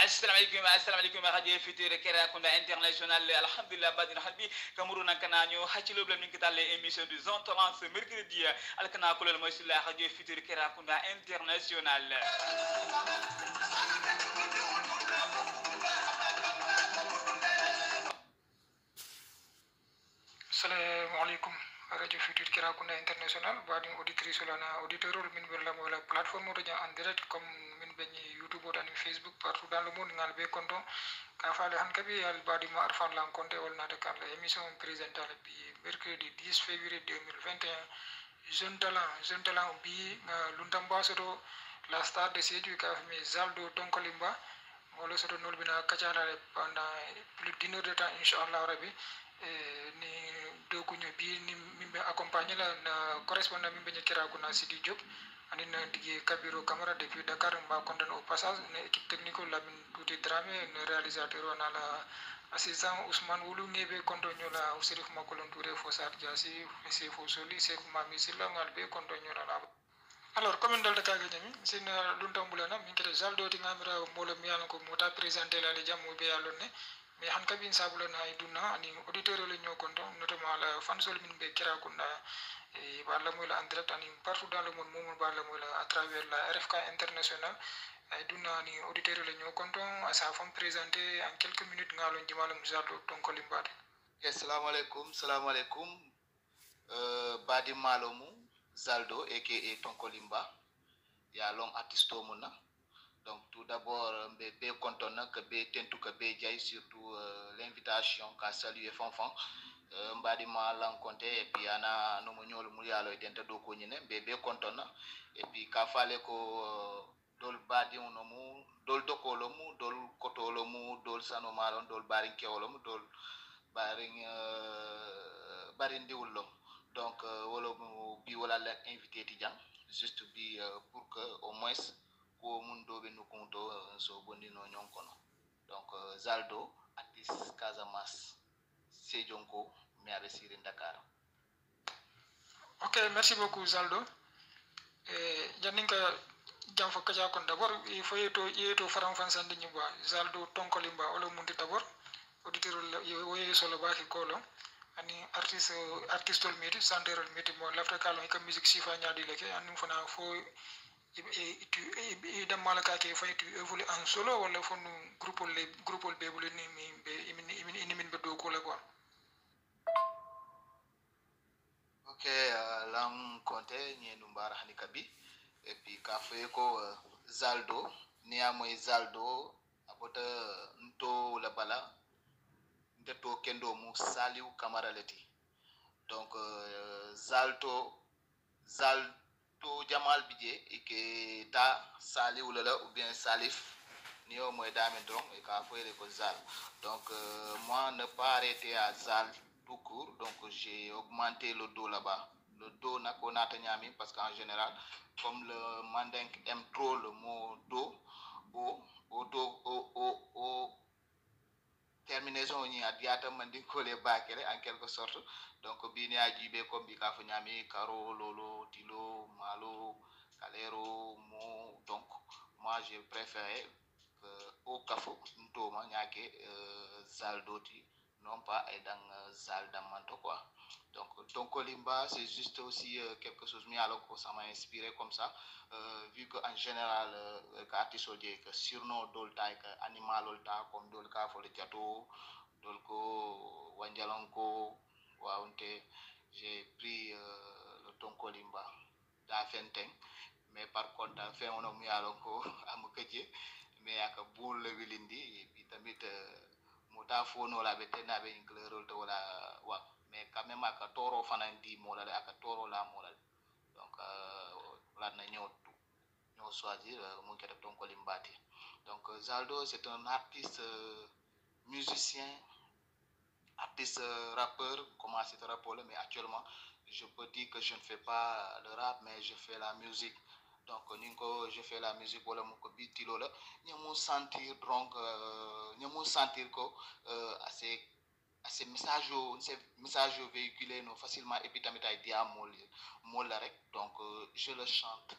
assalamu alaikum radio future kera kunda international alhamdulillah badina halbi kamuruna kananyo hachilo blam nikitalle émission du zone talent ce mercredi alkana kulal moysilla radio future kera kunda international assalamu alaikum radio future kera kunda international badi auditrice lana auditeur min berla wala plateforme radio en direct comme min beñi youtube dan facebook partout dans le monde ngal be konto ka faale han kabi al badi ma arfan lan konté wala de kala émission présental bi mercredi 10 février 2021 jeune talent bi luntamba soto la star de Sédhiou ka mi Zaldo Tonkolimba wala soto nol bina kacala pendant plus d'une heure de temps inchallah rabbi ni doguñu bi ni mimbe accompagner la na correspondant mimbe ñekira ko na Sidi Diop ani na digi Kabiro Camara depuis Dakar mba kontan au passage ne équipe technique la min touti Dramé ne réalisateur on a la assistant Ousmane Wulu ngebe konto nyola Serif Makolon Touré Fossat Diassi c'est Fosoli c'est Mami Silla ngal be konto nyola la alors comme dal Dakar ñami sin luntambulana min kete Zaldo ti ngamira molo mi yalla ko mota présenter la le jamu be yallone mais han kabin sabulana ay dunna ani auditeur le ñokonto notamment la fansol min be kira kunda e barla moy la en direct ani partout dans le monde momul barla moy la à travers la RFK international ay dunna ani auditeur le ñokonto asa fam présenter en quelques minutes ngalo jimalum Zaldo Tonkolimba. Assalamu alaikum badi malomu Zaldo aka Tonkolimba ya long artiste mona. Donc tout d'abord be content que be tentu que be jay surtout l'invitation qu'a salué Fanfan mbadi ma lankonté et puis ana no mo ñol mu yalo tenta do ko ñine be content et puis ka fale ko dol badi on mu dol dokolo mu dol kotolo mu dol sano malon dol barin kewolo mu dol barin barin diwlo donc wolo bi wala la invité tidian juste bi pour que au moins ko mun dobe no konto so bondi no nyonkono donc Zaldo artiste Casamance Sédionko mi a resiri Dakar. OK, merci beaucoup Zaldo janinka jam fa kaja kon d'abord il faut yeto faram fan sandi nyimba Zaldo Tonkolimba olo mundi d'abord auditeur woye solo baki kolo ani artiste ol meti chanteur ol meti mo lafta kalo ka musique sifa nyaadi leke ani fana fo et dans malaka ke fay tu évolue en solo wala fonu groupe be bulu ni mi min be do ko la quoi. OK lam konté ñenu mbara hani kabi et puis ka fay ko Zaldo ni amoy Zaldo abota nto la bala ndeto kendo mu Saliou Camara leti donc Zaldo Jamal Bidje et que ta Saliou lala ou bien Salif ni au moins dame donc et qu'a fait les Zal. Donc moi ne pas arrêter à Zal tout court, donc j'ai augmenté le dos là-bas. Le dos n'a qu'on a tenu parce qu'en général comme le mandingue aime trop le mot dos au terminaison ni adiata mandingue collé bakere en quelque sorte. Donc bini ajibé comme bi kafu nyami karo lolo tilo malo kalero mo donc moi j'ai préféré au kafo ntoma nyake Zaldoti non pas dans Zaldamanto quoi. Donc Tonkolimba c'est juste aussi quelque chose mais alors que ça m'a inspiré comme ça vu que en général artiste que surnom dolta que animal olta comme dol kafo le jato dolko wanjalanko j'ai pris le Tonkolimba da fenten mais par contre da fait on mi alonko amukeje mais aka boul le wilindi et puis tamit mota fono la betena be inclure to wala wa mais quand même aka toro fanandi mola aka toro la mola donc la na ñoo choisir mon kete Tonkolimba. Donc Zaldo c'est un artiste musicien artiste rappeur, commencé à rapper, mais actuellement, je peux dire que je ne fais pas le rap, mais je fais la musique. Donc, je fais la musique pour le bitilo là. Nous sentir donc, nous sentir que ces messages véhiculés non facilement et puis tamit ay dia mol la rek donc je le chante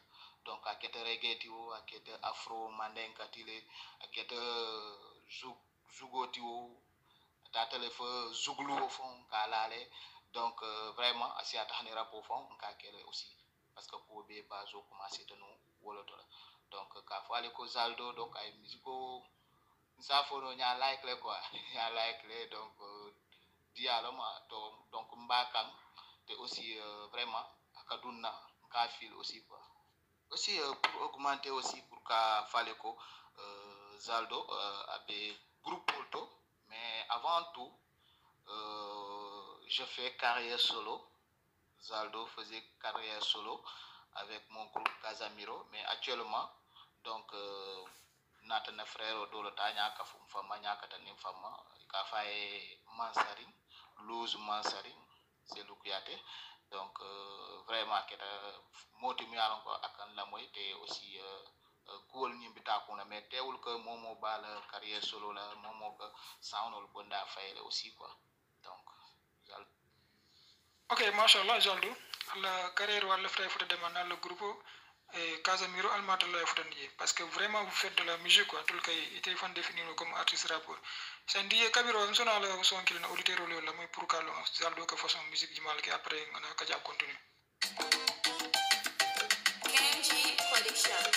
donc akete reggae tiwo akete afro mandenka tile akete zugo tiwo tatale fo zuglu au fond kalale donc vraiment asia tahni rap au fond ka kele aussi parce que pour be bazo commencer de nous woloto donc ka fale ko Zaldo donc ay musico ça faut no nya like le quoi nya like le donc dialoma donc mbakam te aussi vraiment akaduna ka fil aussi quoi aussi pour augmenter aussi pour ka fale ko Zaldo abe groupe auto mais avant tout je fais carrière solo. Zaldo faisait carrière solo avec mon groupe Casamiro mais actuellement donc natana frère do ta nyaka fum fama nyaka tan fama ka faye Mansaring Lose Mansaring c'est Lukuyate donc vraiment keta moti mi alon ko akan la moy te aussi gool ñimbi takuna mais teewul que momo bal carrière solo la momo ko sawnol bonda fayele aussi quoi donc ok machallah Zaldo la carrière wala fray foto demande le groupe Casamiro almata la foto ndiye parce que vraiment vous faites de la musique quoi tout kay était fan définir comme artiste rappeur c'est ndiye kabiro am sona la son kilina auditeur lo la moy pour kalo Zaldo ka façon musique jimal ki après ngana ka ja continue KMG Production.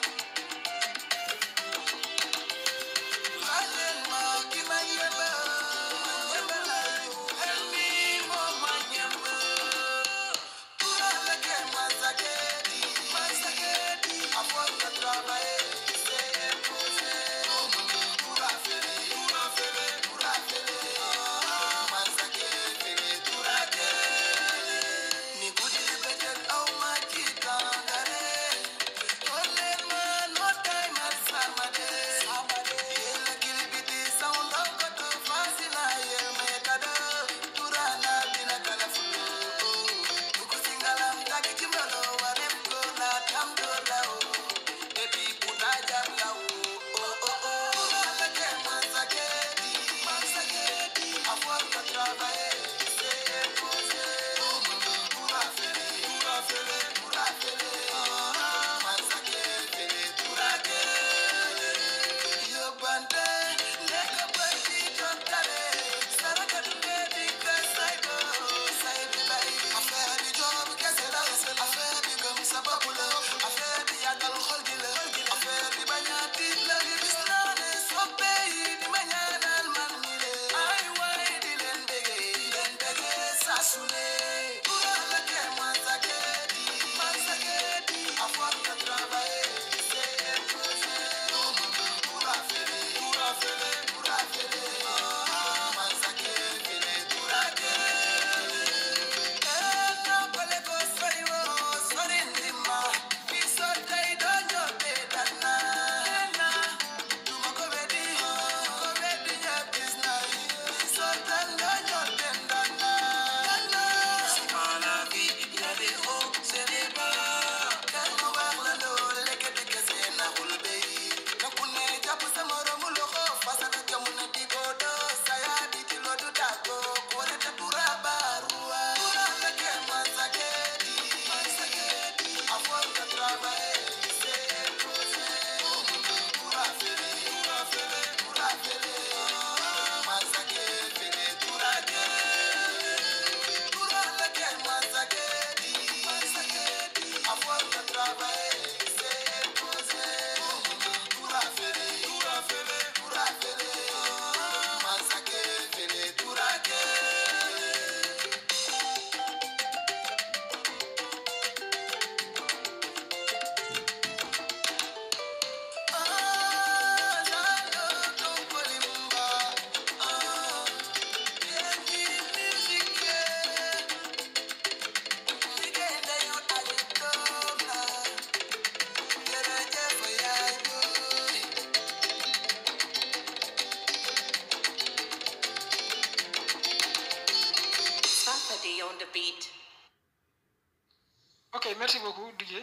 ok merci beaucoup DJ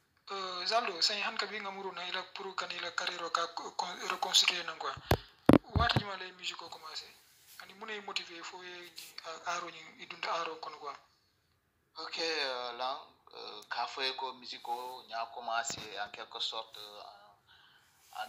Zaldo say han ka bi nga muru na ila pour kan ila carrière ka reconstruire nan quoi wati jima lay musique ko commencer ani munay motiver fo aro ni idunda aro kon quoi ok là Kafoeko Musico a commencé en quelque sorte en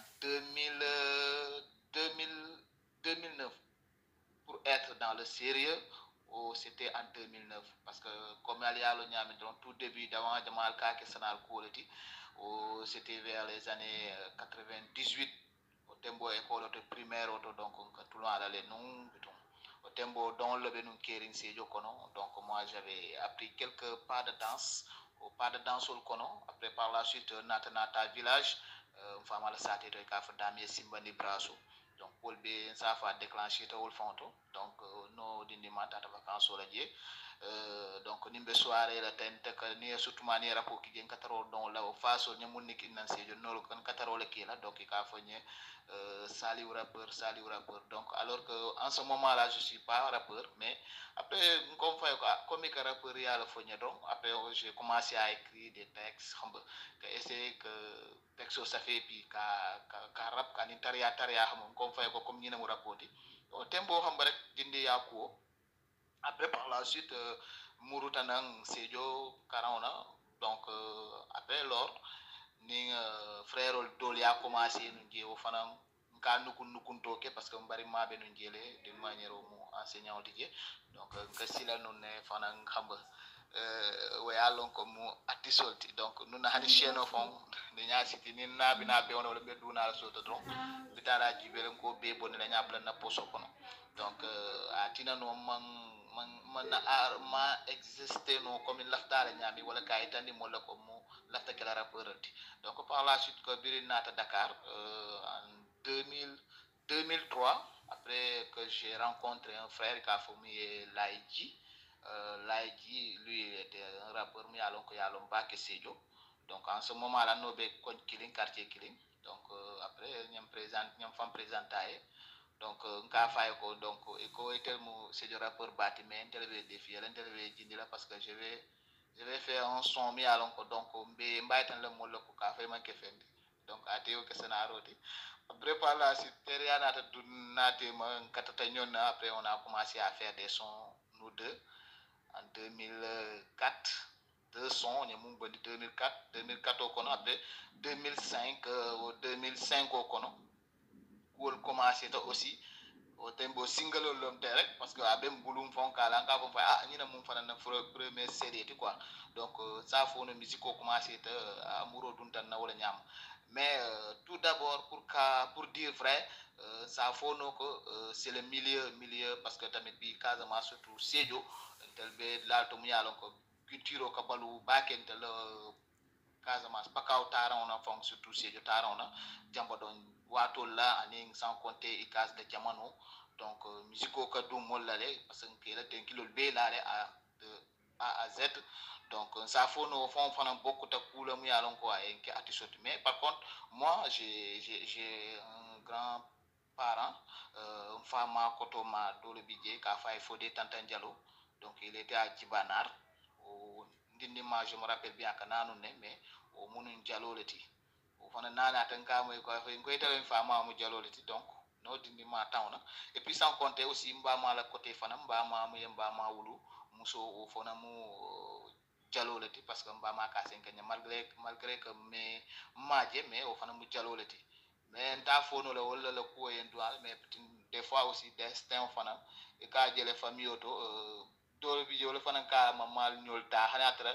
2009 pour être dans le sérieux. C'était en 2009 parce que comme il y a le tout début d'avant Jamal Kake Sanal Quality, c'était vers les années 98 au tembo école primaire donc tout le monde allait nous au tembo dans le benun kering sejo kono. Donc moi j'avais appris quelques pas de danse au pas de danse au kono. Après par la suite nata village fama la sate to ka fa dami simbani braso. Donc pour be ça fa déclencher to fonto. Donc no dindi mata ta vacances la die donc nimbe soirée la tente ka ni surtout mani rapo ki gen kataro don la faso nyamun niki nan sejo no kan kataro le kila donc ka fa nye sali rappeur. Donc alors que en ce moment là je suis pas rappeur, mais après comme rappeur ya la fogné donc après j'ai commencé à écrire des textes que essayer que texte ça fait puis ka rap ka taria comme comme ñina mu rapoti tembo xam rek dindi ya ko. Après par la suite Murutanang Sejo Karaona. Donc après lors ni frère Doli a commencé nous dire au fanang ka nukun toke parce que mbari mabe nous jélé d'une manière mu enseignant dié. Donc que si la nous ne fanang xamba wayalon ko mu atisolti. Donc nous na hani chaîne au fond de nya city ni na bina be wono be duna la soto donc bitara jibele ko be bonne la nya bla na poso kono. Donc atina no man ma existé no comme laftare nyami wala kay tandi mo la ko mo lafta kala rapporti. Donc par la suite que biri nata Dakar en 2003 après que j'ai rencontré un frère qui a formé Laïji. Laïji lui il était un rappeur mais alors que yalom ba que Sejo. Donc en ce moment là no be kon Killing quartier Killing. Donc après ñam fam présenter. Donc nka fay ko donc eko etel mo c'est du rappeur bâti mais interview défi l'interview jindi la parce que je vais faire un son mi alon ko donc mbe mbaytan le mo ko ka fay man ke fendi. Donc ateo que scénario di après par la suite periana ta dunate ma katata ñonna. Après on a commencé à faire des sons nous deux en 2004 deux sons ni mu bandi 2004 au kono. Après 2005 au 2005 au kono wol commencé to aussi au tembo single l'homme direct parce que abem bulum fon kala nga fon fa ñina mum fana na premier CD quoi. Donc ça faut une musique commencé te amuro duntan na wala ñam. Mais tout d'abord pour dire vrai ça faut no que c'est le milieu parce que tamit bi Casamance surtout Sédio tel be la to mu yalon ko culture ko balu bakentel Casamance pakaw tarawna fon surtout Sédio tarawna jambo don wato la aning sans compter ikas de jamano. Donc musico ka dum molale parce que la tenkilo be la de A à Z. Donc ça faut no fon fana beaucoup ta kula mu yalon ko ay ki artiste. Mais par contre moi j'ai un grand parent fama kotoma do le bidje ka fay fodé tantan diallo. Donc il était à Djibanar au ndindima je me rappelle bien kananu ne mais au munun diallo leti fana nana tan ka moy ko ngoy tawen fama mu jaloliti. Donc no dindi ma tawna et puis sans compter aussi mbama la côté fana mbama mu mbama wulu muso o fana mu jaloliti parce que mbama ka senkanya malgré que me maje mais o fana mu jaloliti. Mais nta fono le wala le ko en dual mais des fois aussi destin fana e ka jele famille auto do bi jole fana ka mamal nyolta hanatra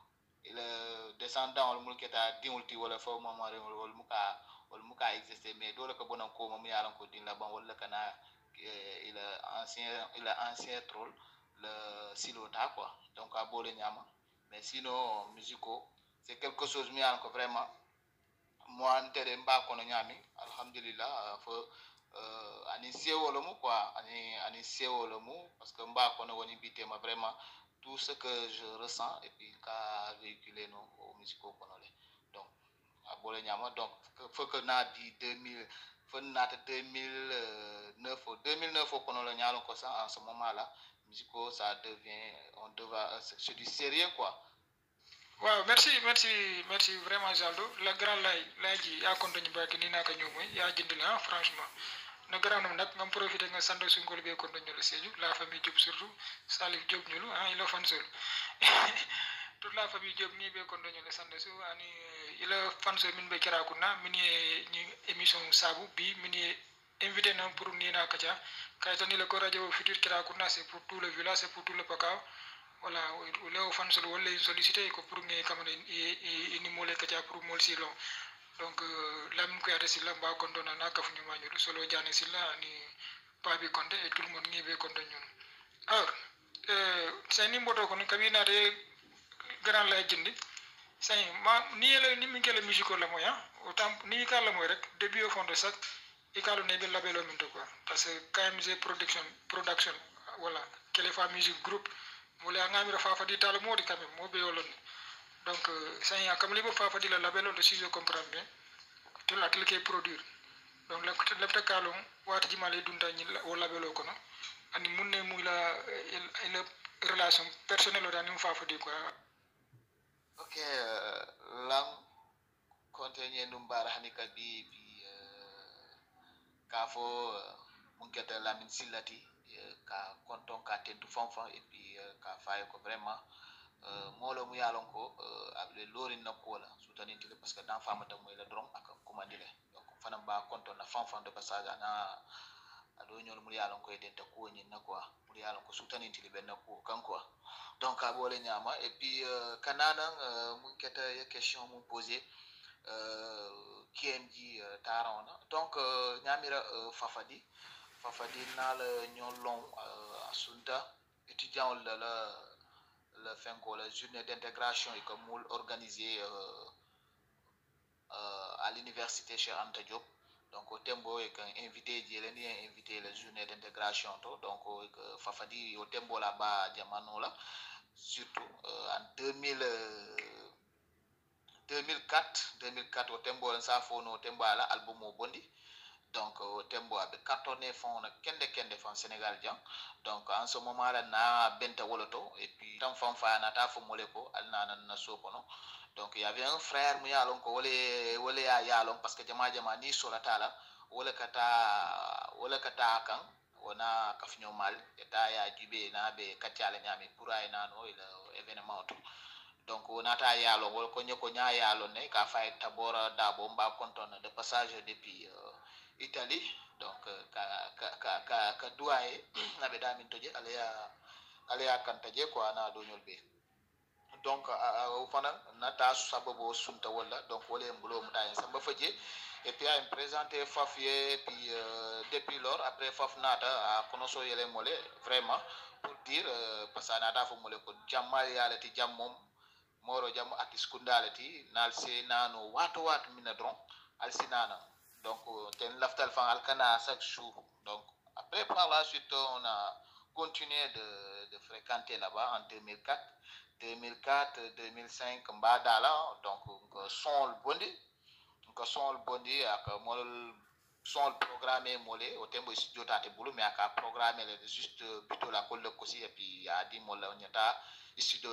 le descendant wala mulketa diulti wala fo mamare wala muka exister mais dole ko bonan ko mamu yalan ko din la ban wala kana il a ancien troll le silota quoi. Donc à bolé nyama. Mais sinon musico c'est quelque chose mi yalan ko vraiment moi ntere mba ko no nyami alhamdulillah fo ani sewolo mu quoi ani sewolo mu parce que mba ko no woni bitema vraiment tout ce que je ressens et puis qu'a véhiculé nos musicaux congolais. Donc à Bologna, donc faut que na dit 2000 faut na 2009 au Congolais en ce moment là musicaux ça devient c'est du sérieux quoi. Wow, merci vraiment Jaldo. La grand laji ya konto ñu baki ni naka ñomoy ya jëndil ha franchement. Na grand nam nak ngam profiter nga sando su ngol be konto ñu la Sédhiou la famille Diop surtout Salif Diop ñu il a fan seul. toute la famille Diop ni be kondo ñu le sande su ani ila fanso min be kira kunna min ni émission sabu bi min invité na pour ni na kacha kay tani le ko radio futur kira kunna c'est pour tout le village c'est pour tout le pakao voilà le fanso wala sollicité ko pour ngi kamane ni mo le kacha pour mol si long donc lam ko yata silla ba kondo na ka fu ñu mañu solo jani silla ni pa bi konde et tout le monde ni be kondo ñun alors say ni mboto ko ni kabina de grand la jindi say ma ni la ni min kele musique la moya autant ni ka la moy rek début au fond de sac e ka lo ne be labelo min to quoi parce que KMG production voilà kele fa musique groupe mo le ngami ra fa di tal modi quand même mo be yolon donc say ya comme li bo fa di la labelo le si je comprends bien to la cliquer produire donc le ta kalon wat ji male dunta ni o labelo ko no ani munne muy la une relation personnelle o dani fa di quoi. Ok, lang kontenye numbara hanika bi ka fo munketa Lamine Sillati ka konton ka tentu fanfan et puis ka faye ko vraiment molo mu yalon ko able lori nakko la soutenir parce que dans fama tam moy la dron ak commandile donc fana ba konton na fanfan de passage na ado ñol mu yalon ko edenta ko ñin na quoi mu yalon ko soutenir ben ko kan quoi donc abole nyama et puis kanana mu keta ya question mu poser KMG tarona donc nyamira fafadi na le ñolon asunta étudiant le fenko la journée d'intégration et comme organisé à l'université chez Anta Diop donc au tembo et invité dieleni invité la journée d'intégration donc fafadi au tembo là-bas jamano là surtout en 2004 au tembo en safono tembo ala album o bondi donc au tembo abe cartonné fond na kende fond Sénégal jang donc en ce moment là na benta woloto et puis tam fam fa na ta fo moleko alna na sopono donc il y avait un frère mu yalon ko wole ya yalon parce que jama ni sola tala wole kata kan wona kafnyo mal eta ya jube na be katiala nyami pour ay nano il événement to donc nata yalo wol ko nyoko nya yalo ne ka fay tabora dabo mba konton de passage depuis Italie donc ka duaye na be damin toje alaya kantaje ko ana do nyolbe donc fana nata sabobo sunta wala donc wole mbulo mutayen samba faje et puis à me présenter Fafie puis depuis lors après Faf nata a konoso yele mole vraiment pour dire parce que nata fo mole ko jammal yalati jammom moro jam artiste kundalati nalse nano wato mina dron alsinana donc ten laftal fan alkana chaque jour donc après par la suite on a continué de fréquenter là-bas en 2004 2005 mbadala donc son bondi ak mol son programmé molé au tempo studio tate bulu mais aka programmé le juste plutôt la colle aussi et puis a dit mol nyata studio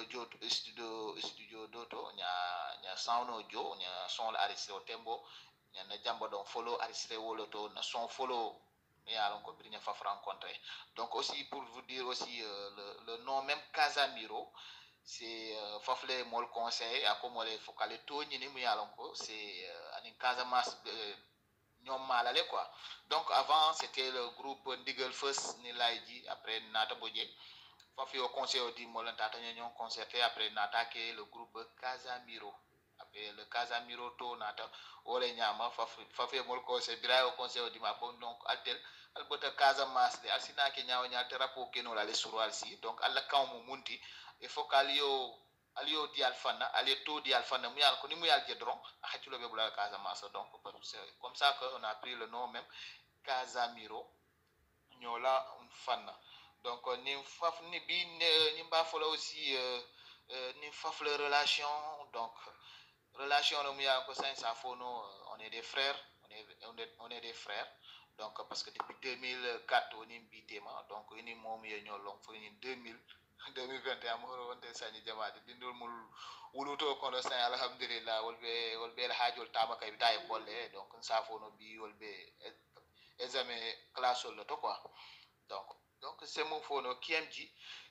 doto nya sound audio nya son artiste au tempo nya na jambo don follow artiste wolo to na son follow mais alors ko brinya fa rencontrer donc aussi pour vous dire aussi le nom même Casamiro c'est fafle mol conseil a ko mole fokale to ni mu yalon ko c'est anin Casamas ñom malale quoi donc avant c'était le groupe Ndigal First ni laiji après nata boje fafi au conseil au di molanta ñon concerté après n'attaquer le groupe Casamiro après le Casamiro to nata ole nyama fafi mol conseil bira au conseil au di ma bon donc altel albota Casamas de alsina ke nyaaw nyaal terapo keno la le suru alsi donc alla kaw mu munti il faut qu'alio di alfana to di alfana mu yal ko ni mu yal jedron xatulo be bula Casamance donc c'est comme ça qu'on a pris le nom même Casamiro ñola un fan donc ni faf ni bi ni ba folo aussi ni faf le relation donc relation no mu yal ko ça fono on est des frères on est des frères donc parce que depuis 2004 on est bitema donc ni mom ye ñolong fo ni 2021 mo wonte sañi jamaade dindol mul wuluto kono sañ alhamdulillah wolbe la hajol tama kay bitay bolle donc safono bi wolbe examen classe le to quoi donc c'est mon phono KMG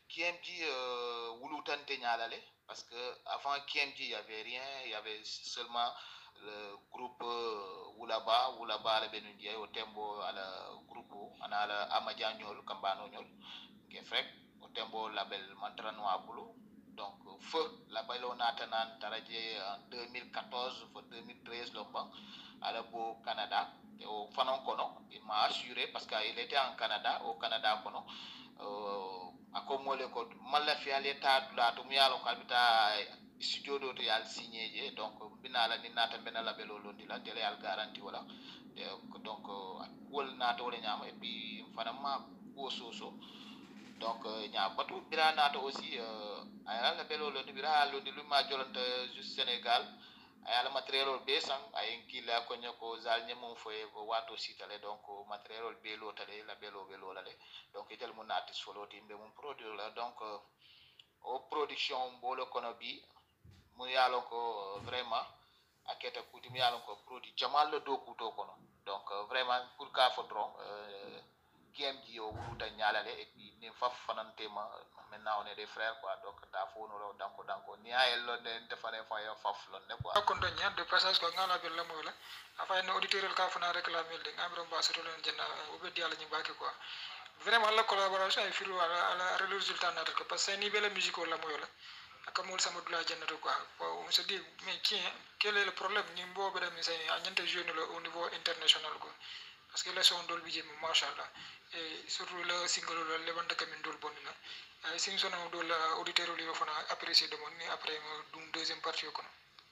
KMG Wulutante Nyalale, parce que avant KMG il y avait rien, il y avait seulement le groupe Wulaba le Benundia au tembo à la groupe on a la Amadjanol Kambano Nyol qui est frère au tembo label Mantrano Abulu. Donc feu label on a taradje en 2014 ou 2013 longtemps à la Beau Canada et au Fanon Kono, il m'a assuré parce qu'il était en Canada, au Canada Kono. Akomole ko malla fi aleta dula to miyalo kalbita studio do to yal signé donc binala ni nata benala belo londi la tele al garantie wala donc wol nata wala nyama et puis fanama ko soso donc nya batu bira nata aussi ayala belo londi bira londi lu ma jolante juste Sénégal ayala matériel be sang ay kila ko nyako zal nyamo foye ko wato sitale donc matériel be lo tale la belo la le donc itel mon artiste solo timbe mon produire la donc au production bolo kono bi mu yalo ko vraiment aketa kuti mu yalo ko produit jamal le do kuto kono donc vraiment pour ka fodron KMG o wuta nyalale et puis ni faf fanantema maintenant on est des frères quoi donc da fo no danko ni ay lo ne defane fa yo faf lo ne quoi kon do ñaan de passage ko ngala be lamo la afay no auditeur ka fana réclamer de ngam rom basso len jenna o be diala ñi baki quoi vraiment la collaboration ay filu ala résultat na que parce que ni belle musique la moyo la akamul sama dula jenna to quoi on se dit mais quel est le problème ni mbobe dem say ñante jeune au niveau international quoi parce que la son dol bi jëm machallah et surtout le single le levante kamin dol bonna sing sona dol auditeur li fana apprécier de mon ni après dum deuxième partie ko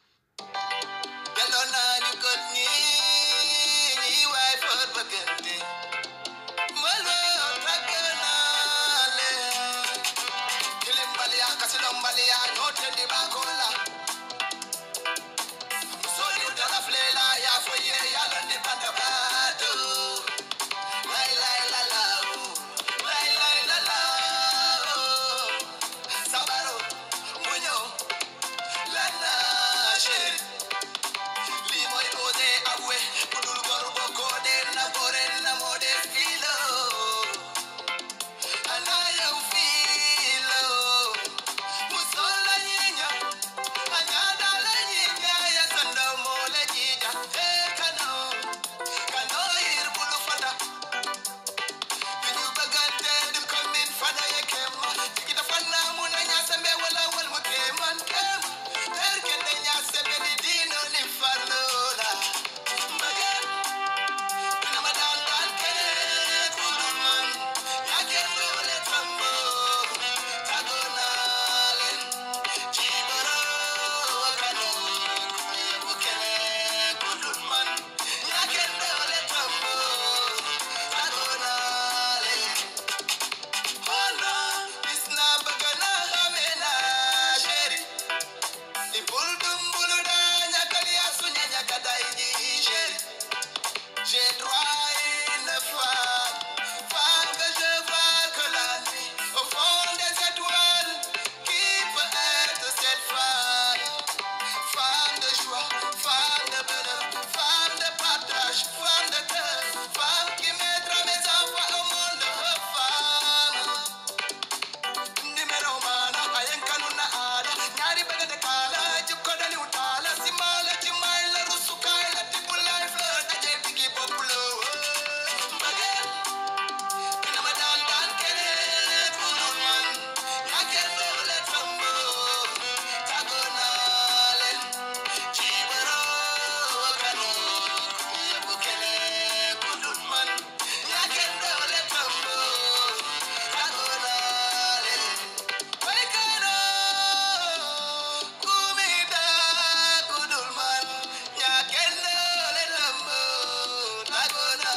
galona ni ko ni way for bagante malo takana le kilimbalia kasilombalia note di bakola soli dala flela ya foye ya lande pandabato Sabaro, Muño, Lana, Shed, Limo, Ode, Abue, Pudul, Code, Nabore, Namode, Filo, and I am Filo, Musola, Anada, yes, and no more Legita, Cano, ir Bulufada. J'ai droit à une femme que je vois que la nuit, au fond des étoiles, qui peut être cette femme? Femme de joie, femme de bonheur, femme de partage, femme de cœur, femme qui mettra mes enfants au monde, femme. Numéro mana, ayenkanuna ada, nyari bega de kala, jukodali utala, simala, chimaila, rusukaila, tipula, fleur, tajeti populo. Baget, pinamadan dan kene, kudulman, yakendo le tambo, tagonalen, chibaro, kano, yabukene, kudulman, yakendo le tambo, tagonalen. Waikano, kumida, kudulman, yakendo le tambo, tagonalen.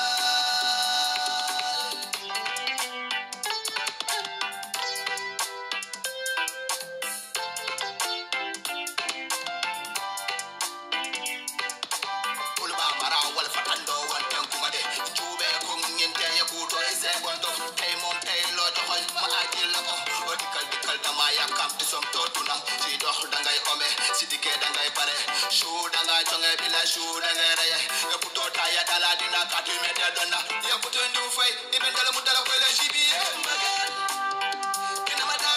Ulba mara wal fatando wan tankumade jube ko ngente ya buto e segondo tay mom tay lo doxal ma ajil la ko dikal dama yakam ti som totuna ci dox dangay ome si diké dangay pare chou dangay tonge bila chou dangay reye e puto taya dala dina katu mete donna ya puto ndu fay ibendala mudala ko le jibi kina mata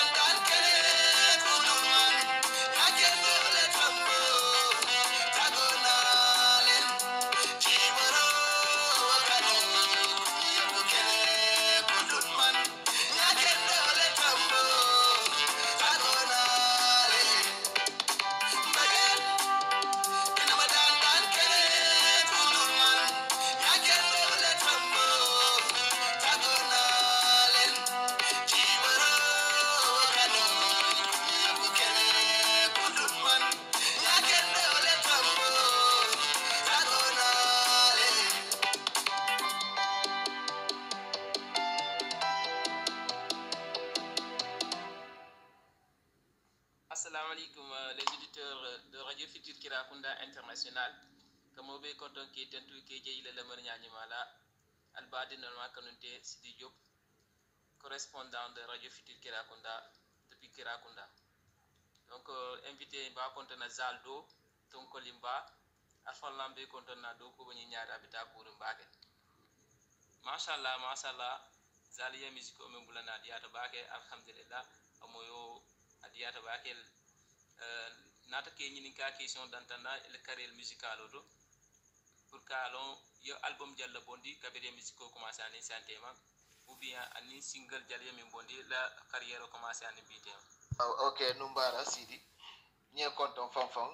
Futur Kirakunda International kamo be konton ke tentu ke je ile lamar nyanyimala albadi normal kanunte Sidi Diop correspondant de Radio Futur Kirakunda depuis Kirakunda donc invité ba konton na Zaldo ton kolimba afalambe konton na do ko bani nyaara bita kurum baake mashallah zaliya musique o men bulana diata baake alhamdulillah amoyo adiata baake nata ke ñini ka question dantana le carrière musical odo pour kalon yo album jalla bondi kabere musique o commencé ani santema ou bien ani single jalla min bondi la carrière o commencé ani bitem ok numbara Sidi ñe konton fanfan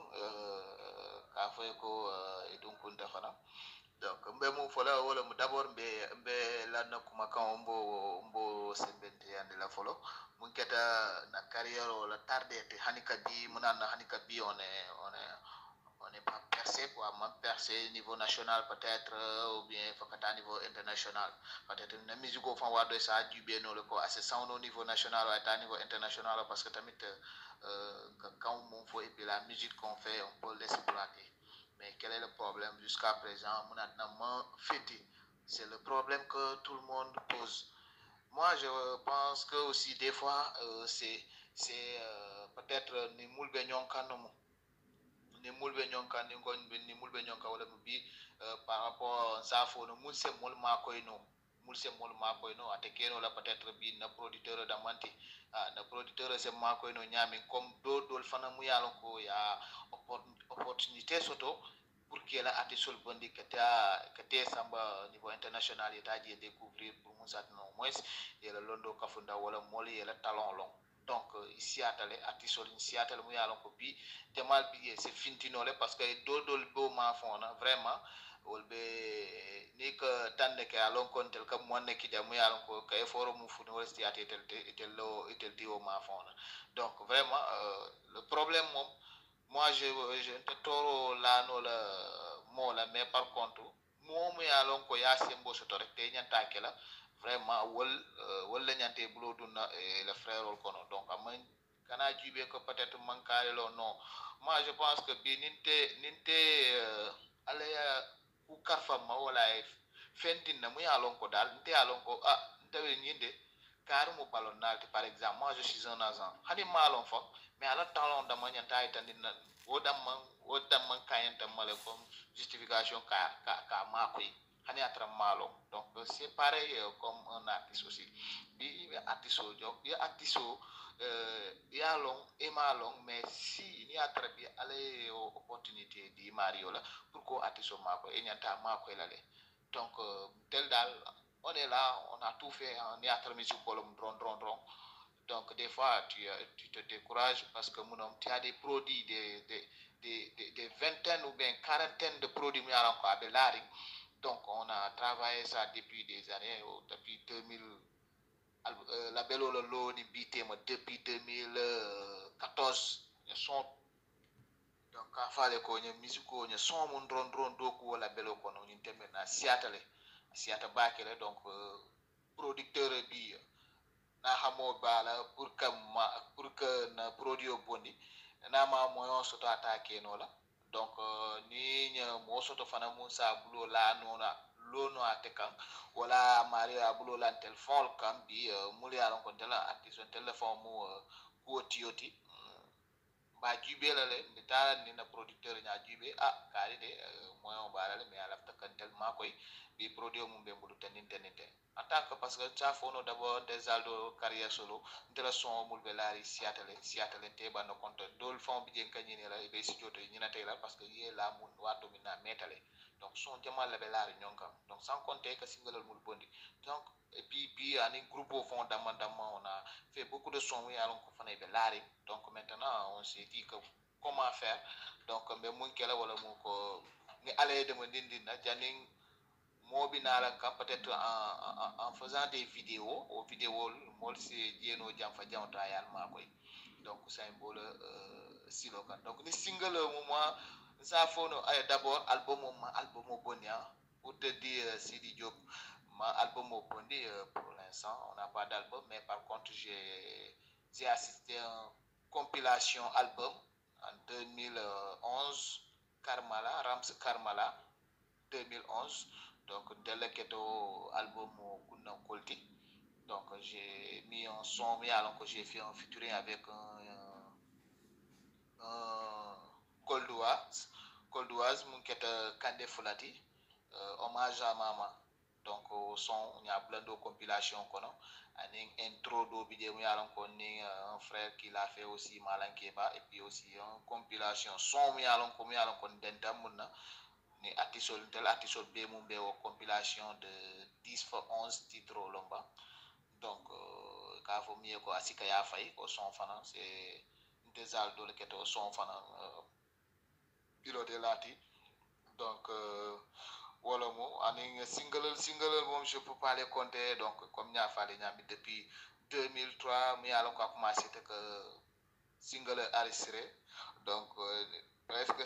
ka fay ko edun kunta fana donc mbe mu fola wala mu d'abord mbe lanna kuma kan mbo sembente ande la folo mun keta na carrière wala tardete hanika bi munana hanika bi on est pas percé quoi man percé niveau national peut-être ou bien fakata niveau international peut-être na musique au fond wa do ça du bien no ko assez sound au niveau national ou à niveau international parce que tamit quand on faut et puis la musique qu'on fait on peut l'exploiter. Mais quel est le problème jusqu'à présent? C'est le problème que tout le monde pose. Moi, je pense que aussi des fois, c'est peut-être ni mulbe nyonka nomo. Ni mulbe nyonka ni ngon ni mulbe nyonka wala mubi par rapport à ça faut no mulse mul ma koino. Mulse mul ma koino atekeno la peut-être bi na producteur d'amanti. Na producteur c'est ma koino nyami comme dol fana mu yalon ko ya opportunité soto pour qu'il a attisol bondi kete samba niveau international et à découvrir pour nous au moins et le londo kafunda wala moli et le talent long donc ici atale attisol ici atale mu yalon ko bi temal bi c'est fintinole parce que dol bo ma fona vraiment wolbe ni que tande ke alon kontel kam monne ki jamu yalon ko kay foro mu fu université etel di o ma fona donc vraiment le problème moi je te toro la no la mola mais par contre momu ya lon ko ya sembo soto rek te nyanta ke la vraiment wol la nyante bulo dunna le frère ol kono donc amay kana jibé ko peut-être mankale lo non moi je pense que bi ninte ala ya ku karfa ma wala fentin na mu ya lon ko dal nte ya lon ko ntawe nyinde car mo ballon nalti par exemple moi je suis un agent hani malon fa mais ala talon da manyanta itandina wodam man kayenta male comme justification ka makoy hani atra malo donc c'est pareil comme un artiste aussi bi artiste job ya artiste ya long et malong mais si ni atra bi ale opportunité di mario la pourquoi artiste mako e nyanta mako lale donc tel dal on est là on a tout fait en théâtre musique colom dron donc des fois tu te décourages parce que tu as des produits des vingtaines ou bien quarantaines de produits donc on a travaillé ça depuis des années depuis 2000 la belle lo ni depuis 2014 son donc a fale ko ñu musico ñu son mon dron doku wala belo ko no ñu tembe na siata bakele donc producteur bi na xamo bala pour que na produit bondi na ma moyon soto attaquer no la donc ni nya mo soto fana mo sa bulo la nona lono atekan wala mari abulo la téléphone kam bi muli alon ko tela activation téléphone mo ko tioti ba jube la le ndita ni na producteur nya jube kali de moyen bala le mais ala takantel makoy bi produit mo be mbudu teninte en tant que parce que ça fono d'abord des aldo carrière solo de la son mul belari siatale te ba no compte dol fond bi jen kanyini la be si joto ni na tay la parce que yé la mun wato mina metale donc son jamal la belari nyonka donc sans compter que single mul bondi donc et puis ani groupe au fond d'amendement on a fait beaucoup de sons oui alon ko fane belari donc maintenant on s'est dit que comment faire donc be mun kala wala mu ko ni aller de mo dindina janing mobinala ka peut-être en faisant des vidéos aux vidéos mol c'est dieno jamfa jamta yal ma koy donc symbole silo kan donc ni single moi ça faut d'abord album bonia pour te dire Sidi Diop ma album bondi pour l'instant on n'a pas d'album mais par contre j'ai assisté à une compilation album en 2011 Karmala Rams Karmala 2011 donc Deleketo album Kunna Kolti. Donc j'ai mis un son, mais alors que j'ai fait un featuring avec un Coldoise, mon qui est Kande Folati, hommage à Mama. Donc au son, il y a plein de compilations kono. Une intro de vidéo, il y a un frère qui l'a fait aussi, Malan Keba, et puis aussi une compilation son, il y a un denta muna. Ni artisol tel artisol be mumbe o compilation de 10 fois 11 titres au lomba. Donc ka fo mieux ko asika ya fay ko son fana c'est des aldo le keto son fana piloté lati. Donc wala mo ani single mom je peux pas les compter. Donc comme nya falé nya depuis 2003 mi ala ko commencé que single enregistré. Donc presque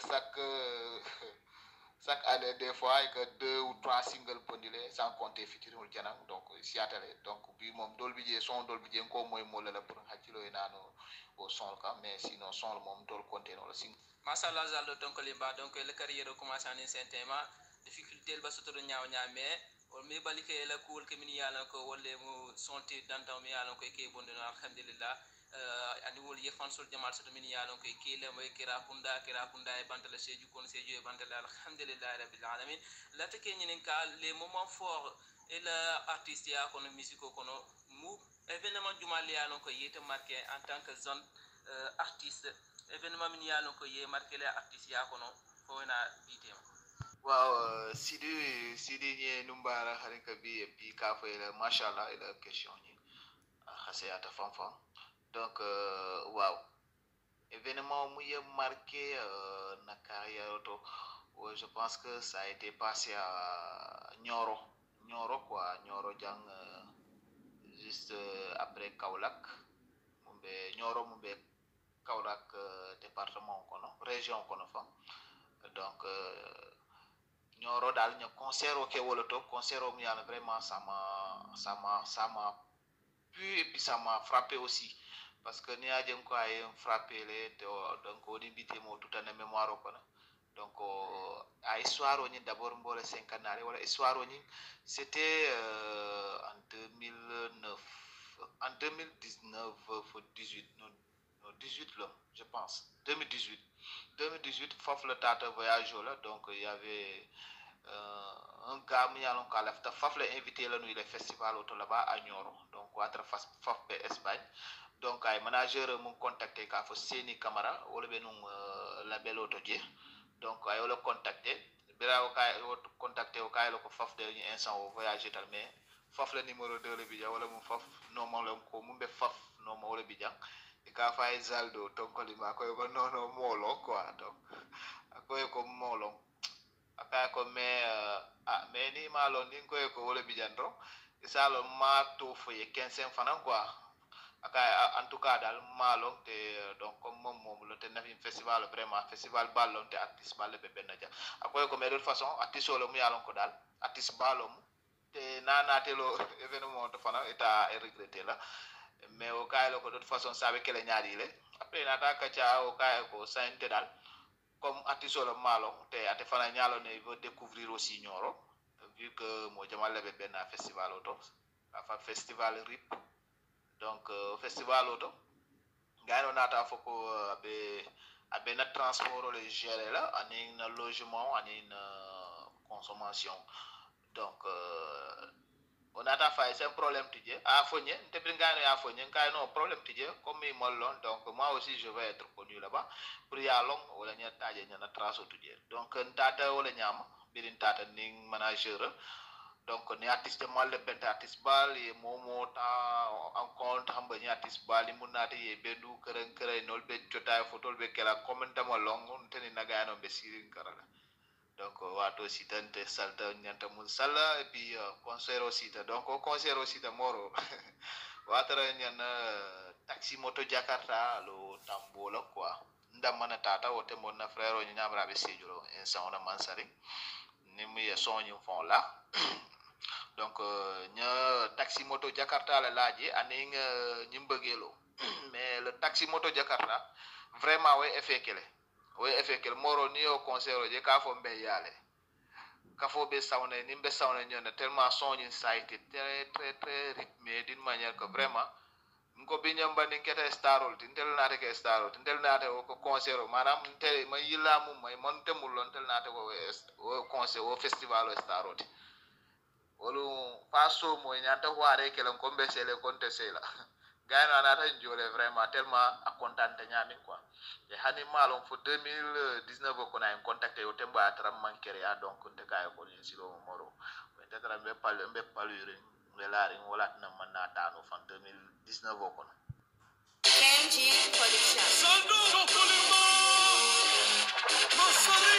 chaque année des fois que 2 ou 3 singles pondilé sans compter featuring janang. Donc si atale donc bi mom dolbi je son dolbi je ko moy mo la pour hakilo e nano au son ka mais sinon son mom dol compter no sing mashallah zaldo donc limba donc le carrière commence en saint-tema difficulté ba soto nyaaw nyaame o mi balike la kuul ke min yalla ko wolle mo sonti dantaw mi yalla ko ke bondo alhamdulillah andi wol ye fansol jamal soto min yalla ko ke le moy kira kunda e bantala seju kon seju e bantala alhamdulillah rabbil alamin la take nyinen ka les moments forts et la artiste ya kono musique kono mu événement jumal yalla ko yete marqué en tant que zone artiste événement min yalla ko ye marqué les artistes ya kono fo na bitema. Wow, Sidi nye numbara harika bi et puis ka fa la machallah et la question ni khasiyata fanfan. Donc wow, événement mu ye marqué na carrière auto. Ouais, je pense que ça a été passé à Nioro quoi, Nioro jang juste après Kaolack. Mumbe Kaolack département kono, région kono fa. Donc Nioro dal ñu concert ke wolo to concert mu yalla vraiment ça m'a pu et puis ça m'a frappé aussi parce que ni ajem ko ay frappé les donc on invité mo tout en mémoire ko na donc à histoire oni d'abord mbole 5 ans wala histoire oni c'était en 2009 en 2019 18 non 18 là je pense 2018 fof le tata voyage là donc il y avait un gars mi yalon ka lafta faf la invité la nuit le festival auto là-bas à Nioro donc watra faf be Espagne donc ay manager mon contacté ka fo Seni Camara wala be non label auto je donc ay wala contacté bira o kay o contacté o kay ko faf de instant au voyage tal mais faf le numéro 2 le bidia wala mo faf non mo le ko mumbe faf non mo wala bidia e ka fay zaldo tonkoli ma ko no molo quoi donc ko molo aka ko mais ni malo ni ko wala bijandro isalo ma to fo ye 15 fanan quoi aka en tout cas dal malo te donc comme mom le te na festival vraiment festival ballon te artiste balle be benaja akoy ko mais de toute façon artiste lo mu yalon ko dal artiste ballon te nanatelo événement to fanan eta regretter là mais au cas lo ko de toute façon sabe que les ñaari le après nata ka cha au cas ko sainte dal comme artiste le malo te ate fana ñalo ne veut découvrir aussi Nioro vu que mo jamal le ben festival auto fa festival RIP donc festival auto gaano nata foko abe na transport le gérer là ani na logement ani na consommation donc on a fait c'est un problème tijé a fogné te bringano ya fogné kay non problème tijé comme mi mollon donc moi aussi je vais être connu là-bas pour ya long wala nya taje nya na traso tijé donc tata wala nyama birin tata ning manager donc ni artiste mal le bent artiste bal e momo ta en compte hamba ni artiste bal mun nata ye bendu keren nol be jota photo be kala commenta mo long teni nagano be sirin karala donc wato sitante salta nyanta mun sala et puis concert aussi donc concert aussi de moro watara nyana taxi moto Jakarta lo tambola quoi ndamana tata wote mon na frère o nyamra be sejuro instant na mansari ni mi sonyu fon là donc nya taxi moto Jakarta la laji aning nyimbegelo mais le taxi moto Jakarta vraiment way effet moro ni o concert je ka fo mbe yale ka fo be sawne ni mbe sawne ñone tellement son insight très rythmé d'une manière que vraiment ko binyam bani kete starol tintel naate ke starol tintel naate ko concert manam tel may yilla mum may mon temul lon tel naate ko concert o festival o starol wolu paso mo nyanta hoare ke lan kombe sele konte sela gaina naata jole vraiment tellement a contente nyami quoi e hani malon fo 2019 ko na en contacté o temba atram mankere ya donc de kay ko ni silo moro be tatra be palure lari wala na manna tano fan 2019 ko KMG Production. Sando Sokolima Masari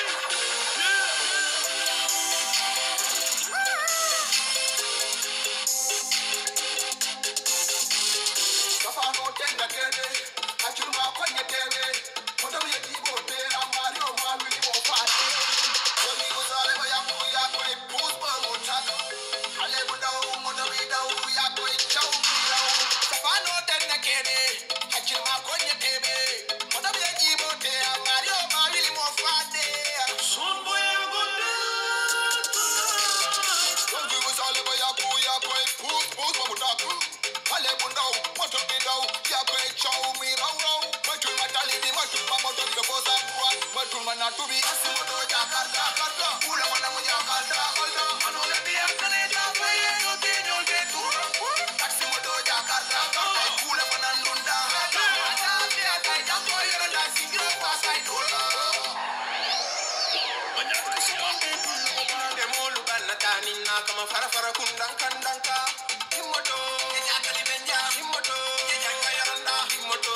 Kafano tenga kene achuma kwenye tele Moto yejibo te amari o mawili mo fate Yoni gozale ba yamu ya kwe puspa mutano Ale budau moto bidau ya kwe chau birau Kafano tenga kene achuma kwenye tele Moto yejibo te amari o mawili mo fate Sunbo ya gonde Yoni gozale ba yamu ya kwe puspa mutano Ale budau moto bidau ya kwe chau mirau Matul matali di matul mamoto di bosa kwa matul manatubi asimoto Jakarta karta ula mana mo Jakarta kolda manole biya kane jawe yo tinyo tetu asimoto Jakarta karta ula mana ndunda ada biya kai jambo yoro la singro pasai dola banyak kusiambe dulu de molu banatani na kama fara kundang kandangka himoto nyakali benja himoto nyanga yaranda himoto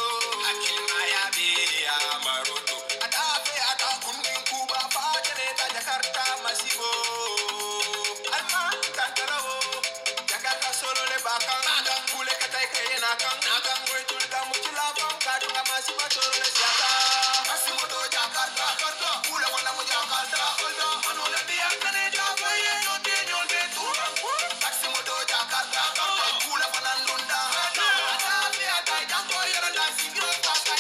Maroto adape atakunin kuba fajene ta Jakarta masibo alma kankarawo Jakarta solo le bakang kule katai kayena kang wetul da mutila bang kadu masiba solo le siata masimoto Jakarta karta kule wana mo Jakarta kolda manole dia kane jawa ye yo tenyo tetu masimoto Jakarta karta kule wana ndunda adape atai jambo yoro la singro pasai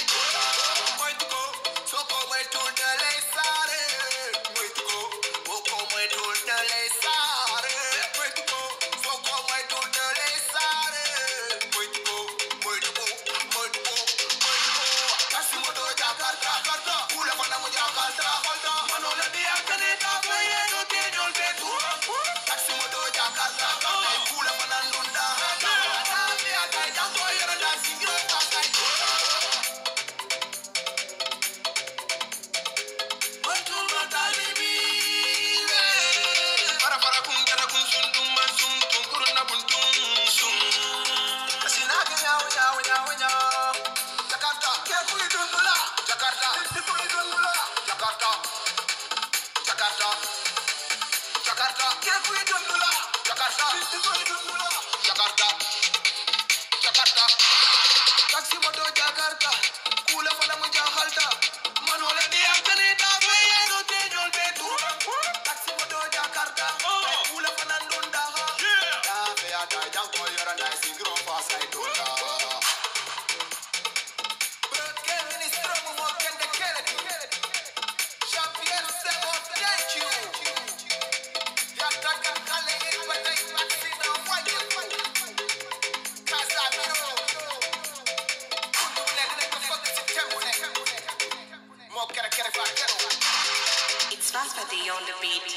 It's Faspati on the beat.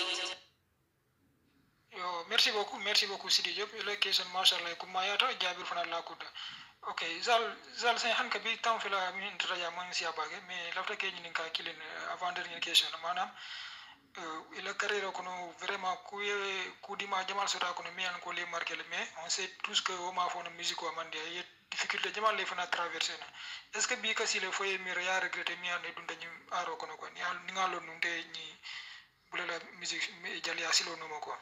Yo, merci beaucoup Sidi Diop. Location mashallah kumayata Jabir fana la kuda. Okay, zal sen han kabi tam fila min traja man sia bage mais lafta ke ni ka kilin avant dernière question manam ila carrière kono vraiment kudima jamal sota kono mi an ko le marqué le mais on sait tous que o ma fona musique o mande y difficulté jamal le fana traverser na est ce que bi ka si le foye mi ya regretter mi an dunda ni aro kono ko ni ngalo nunde ni bulela musique jali asilo no mako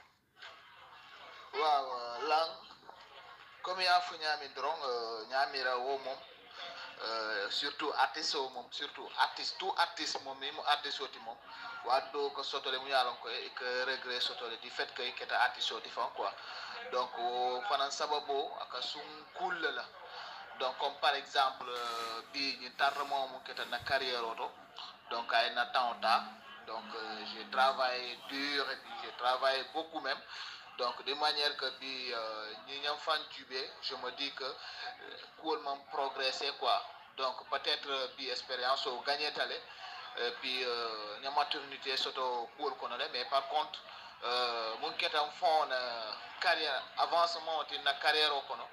waaw lang comme ya fu ñami drong ñamira wo mom surtout artiste o mom surtout tout artiste mom mi mo artiste oti mom waddo ko sotole mu yalon ko e que regret sotole du fait que keta artiste oti fan quoi donc fanan sababo aka sum cool la donc comme par exemple bi ñu tarmo mu keta na carrière auto donc ay na temps donc j'ai travaillé dur et puis j'ai travaillé beaucoup même donc de manière que bi ñi ñam fan tubé je me dis que cool m'en progresser quoi donc peut-être bi expérience au gagner talé et puis ña maternité soto cool kono mais par contre mun ketam fon carrière avancement tin na carrière o kono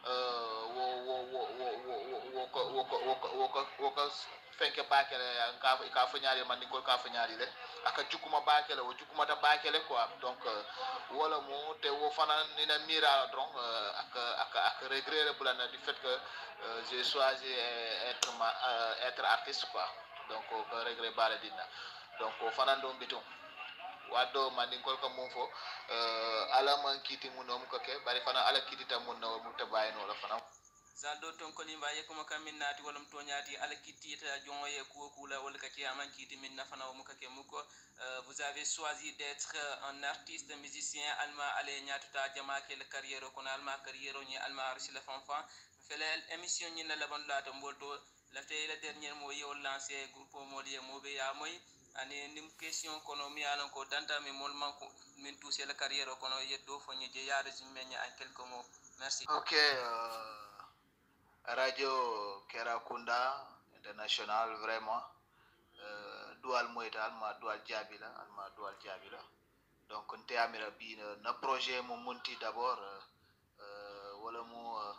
wo fenke bakele ka fa ñaari man ko ka fa ñaari le aka jukuma bakele wo jukuma ta bakele quoi donc wala mo te wo fana nina mira donc aka regret bulana du fait que j'ai choisi être artiste quoi donc ko regret bala dina donc fana ndo bitum wado mandi ko ko mum fo ala man kiti munom ko ke bari fana ala kiti tam mun no mu tabayno la fana zaldo ton ko limba ye kuma kam min nati wala to nyati ala kitti ta jongo ye ko kula wala ka kiyaman kiti min nafana mu ka ke muko vous avez choisi d'être un artiste musicien alma ale nyatu ta jama ke le carrière ko alma carrière ni alma arsi la fanfa fele émission ni la bon la to mbolto la tay la dernière mo ye lancer groupe molier mo be ya moy ani nim question kono mi alon ko danta mi mol manko min toucher la carrière kono yeddo fo ni je ya résumé ni en quelques mots merci. OK Radio Kerakunda International vraiment dual moytal ma dual jabila alma dual jabila donc nte amira bi na projet mo monti d'abord wala mo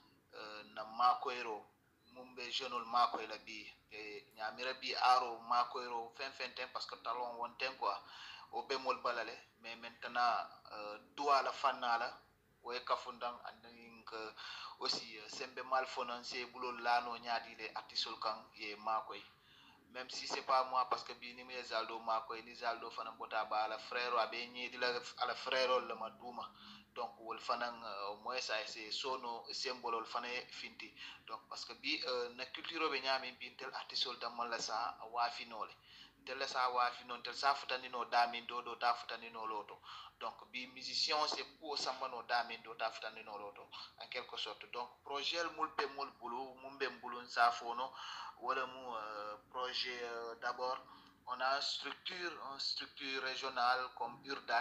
na makoyro mumbe jeunol makoy la bi e nyamira bi aro makoyro fen parce que talon won ten quoi o bemol balale mais maintenant dual fanala way kafundang anding aussi sembe mal financé bulol lano nyaadi les artistes kan ye makoy même si c'est pas moi parce que bi ni me zaldo makoy ni zaldo fana bota ba la frère abe nyedi la ala frère le maduma donc wol fanan au moins ça c'est sono symbole wol fana finti donc parce que bi na culture be nyami bi tel artiste dam la sa wa finole tel sa wa finon tel sa futani no damin do ta futani no loto donc bi musicien c'est pour sambano damin do ta futani no loto en quelque sorte donc projet mulpe mul bulu mumbe mbulun sa fono wala mu projet d'abord on a une structure régionale comme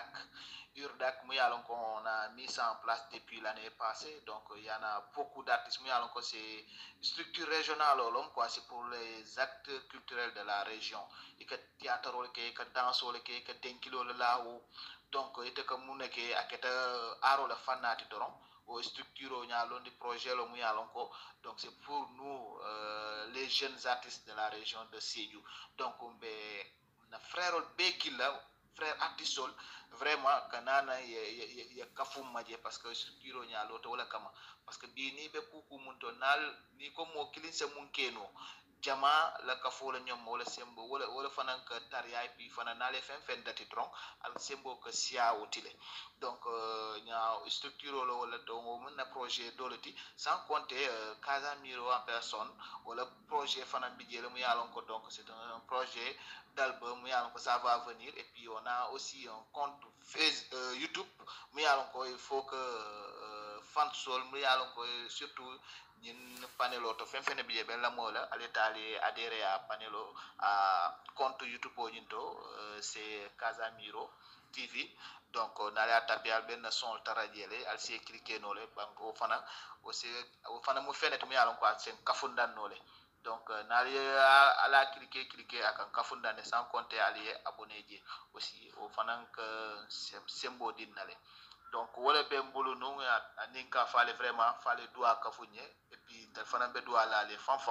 URDAC on a mis ça en place depuis l'année passée donc il y en a beaucoup d'artistes c'est structure régionale quoi c'est pour les actes culturels de la région et que théâtre que danse que tenkilo là donc était comme nous que aketa aro la fanati doron au structure des projets donc c'est pour nous les jeunes artistes de la région de Sédhiou donc on na frère Bekila frère artisol vraiment kanana ya kafum maje parce que structure nyalo to wala kama parce que bi ni be kuku munto nal ni ko mo kilin se mun keno jama la kafo la ñom wala sembo wala fanan ka tariay bi fanan nale fen dati tron al sembo ka sia utile donc nya structure lo wala do mo na projet dolati sans compter Casamiro en personne wala projet fanan bi jele mu yalon ko donc c'est un projet d'album ko ça va venir et puis on a aussi un compte YouTube il faut que fansol surtout ñin panelo to fen biye ben la mola aletali adhérer à panelo à compte YouTube ñinto c'est Casamiro TV donc on a taper ben son taradjele al c'est cliquer nolé banko fana aussi fana mu fenet mu yalon ko sen kafundan nolé donc nali ala cliquer akan kafundane sans compter allié abonné aussi au fanan que sembo dinale donc wala be mbulu no aninka fale vraiment fale doa kafunye et puis tel fanan be doa la les fan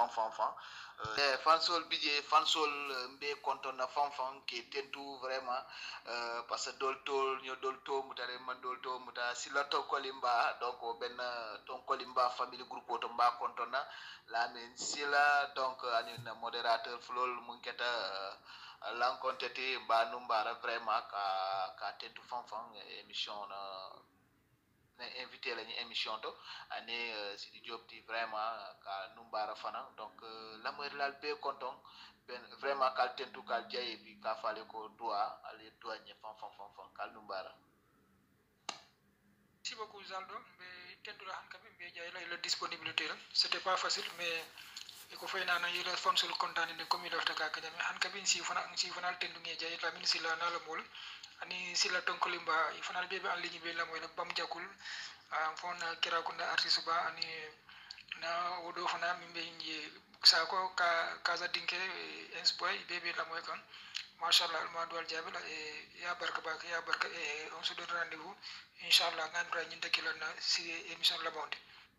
fansol bidje fansol mbe kontona fan qui tentu vraiment parce que dolto mutare man dolto muta silato kolimba donc ben ton kolimba family groupe to mba kontona la men sila donc anina modérateur flol munketa l'encontré mba numbara vraiment ka tentu fan émission na invité la émission to ané Sidi Diop ti vraiment ka numbara fana donc la moral be content ben vraiment kal tentu kal jaye bi ka fale ko doa aller douane fan kal numbara. Merci beaucoup Zaldo be tendula han kabe be jay la disponibilité la c'était pas facile mais iko fayna na yela fonsul kontani ne comme il ofta ka kanyame han kabe si fana tendu nge jay la min sila na la mol ani sila tonkolimba ifana be en ligne be la moy la bam jakul fon kira ko na artiste ba ani na wodo fana mimbe ngi sa ko kaza dinke ensboy bebe la moy kan machallah alma dwal jabila e ya barka bak ya barka e on se donne rendez-vous inchallah ngan ra ñinde kilona si émission la bonde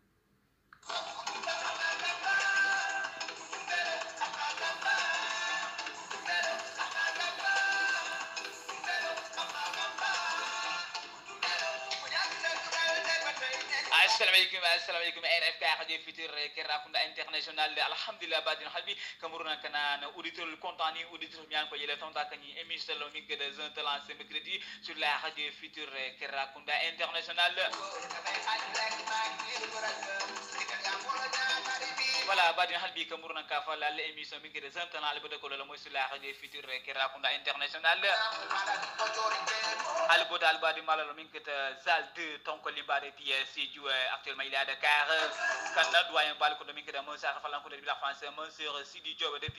assalamu alaikum RFK radio futur Kerakunda international alhamdulillah badin halbi kamuruna kana auditeur content ni auditeur ñaan ko yele tonta kany émission lo mi que des un talent ce mercredi sur la radio futur Kerakunda international voilà badin halbi kamuruna ka fa la émission mi que des un talent le ko lo moy sur la radio futur Kerakunda international al bodal badi malalo min que zal 2 tonko libare TSC joué actuellement il est à Dakar quand doyen bal ko domingue de mo sa fa lan ko de la France monsieur Sidi Diop depuis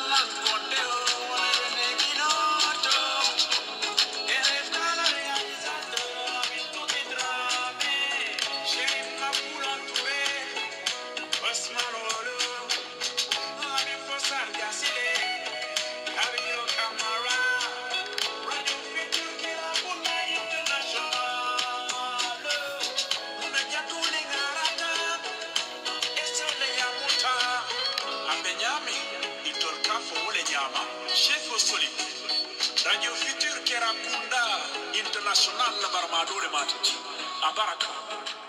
Radio Futur Kerakunda International la barmadole matati abaraka